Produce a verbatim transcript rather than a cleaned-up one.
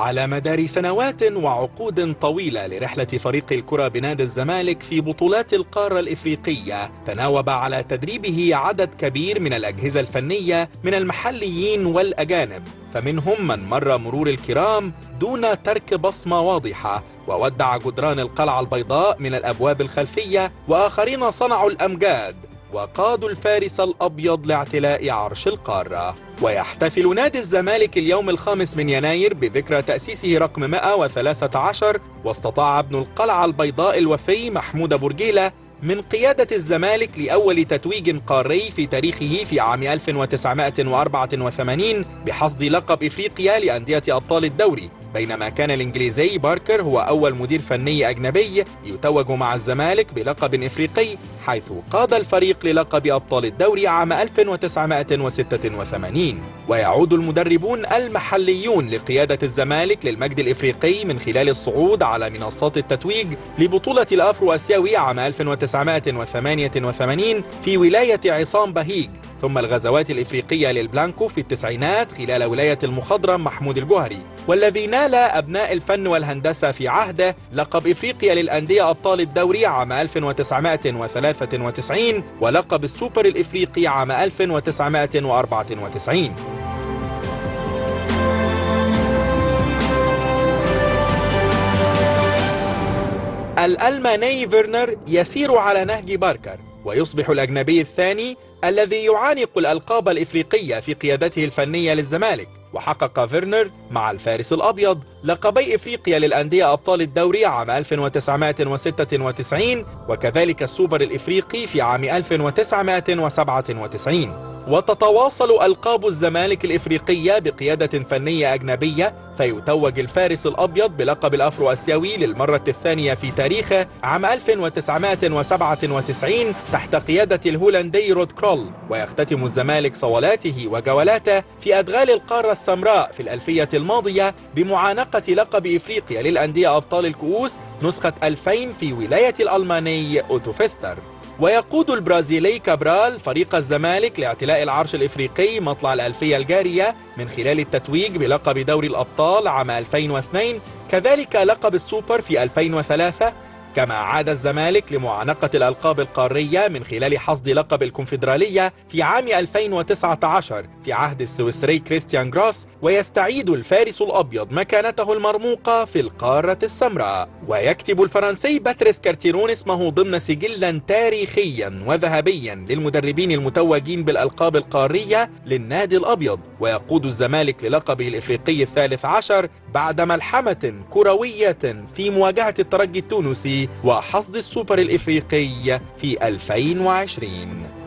على مدار سنوات وعقود طويلة لرحلة فريق الكرة بنادي الزمالك في بطولات القارة الإفريقية، تناوب على تدريبه عدد كبير من الأجهزة الفنية من المحليين والأجانب، فمنهم من مر مرور الكرام دون ترك بصمة واضحة وودع جدران القلعة البيضاء من الأبواب الخلفية، وآخرين صنعوا الأمجاد وقادوا الفارس الأبيض لاعتلاء عرش القارة. ويحتفل نادي الزمالك اليوم الخامس من يناير بذكرى تأسيسه رقم مئة وثلاثة عشر، واستطاع ابن القلعة البيضاء الوفي محمود بورجيلة من قيادة الزمالك لأول تتويج قاري في تاريخه في عام ألف وتسعمائة وأربعة وثمانين بحصد لقب إفريقيا لأندية أبطال الدوري، بينما كان الإنجليزي باركر هو أول مدير فني أجنبي يتوج مع الزمالك بلقب إفريقي، حيث قاد الفريق للقب أبطال الدوري عام ألف وتسعمائة وستة وثمانين. ويعود المدربون المحليون لقيادة الزمالك للمجد الإفريقي من خلال الصعود على منصات التتويج لبطولة الأفرو آسيوي عام ألف وتسعمائة وثمانية وثمانين في ولاية عصام بهيج، ثم الغزوات الإفريقية للبلانكو في التسعينات خلال ولاية المخضرم محمود الجوهري، والذي نال أبناء الفن والهندسة في عهده لقب إفريقيا للأندية أبطال الدوري عام ألف وتسعمائة وثلاثة وتسعين ولقب السوبر الإفريقي عام ألف وتسعمائة وأربعة وتسعين. الألماني فيرنر يسير على نهج باركر، ويصبح الأجنبي الثاني الذي يعانق الألقاب الإفريقية في قيادته الفنية للزمالك. وحقق فيرنر مع الفارس الأبيض لقبي إفريقيا للأندية أبطال الدوري عام ألف وتسعمائة وستة وتسعين، وكذلك السوبر الإفريقي في عام ألف وتسعمائة وسبعة وتسعين. وتتواصل ألقاب الزمالك الإفريقية بقيادة فنية أجنبية، فيتوج الفارس الأبيض بلقب الأفرو آسيوي للمرة الثانية في تاريخه عام ألف وتسعمائة وسبعة وتسعين تحت قيادة الهولندي رود كرول، ويختتم الزمالك صولاته وجولاته في أدغال القارة السمراء في الألفية الماضية بمعانقة لقب إفريقيا للأندية أبطال الكؤوس نسخة ألفين في ولاية الألماني أوتو فيستر. ويقود البرازيلي كابرال فريق الزمالك لاعتلاء العرش الإفريقي مطلع الألفية الجارية من خلال التتويج بلقب دوري الأبطال عام ألفين واثنين، كذلك لقب السوبر في ألفين وثلاثة، كما عاد الزمالك لمعانقة الألقاب القارية من خلال حصد لقب الكونفدرالية في عام ألفين وتسعة عشر في عهد السويسري كريستيان جراس، ويستعيد الفارس الأبيض مكانته المرموقة في القارة السمراء. ويكتب الفرنسي باتريس كارتيرون اسمه ضمن سجلا تاريخيا وذهبيا للمدربين المتوجين بالألقاب القارية للنادي الأبيض، ويقود الزمالك للقبه الإفريقي الثالث عشر بعد ملحمة كروية في مواجهة الترجي التونسي وحصد السوبر الإفريقي في ألفين وعشرين.